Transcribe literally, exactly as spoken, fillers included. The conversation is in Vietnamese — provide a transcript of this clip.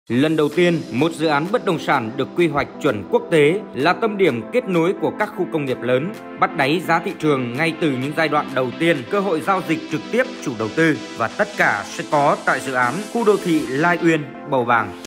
Lần đầu tiên, một dự án bất động sản được quy hoạch chuẩn quốc tế là tâm điểm kết nối của các khu công nghiệp lớn, bắt đáy giá thị trường ngay từ những giai đoạn đầu tiên, cơ hội giao dịch trực tiếp chủ đầu tư và tất cả sẽ có tại dự án khu đô thị Lai Uyên, Bầu Bàng.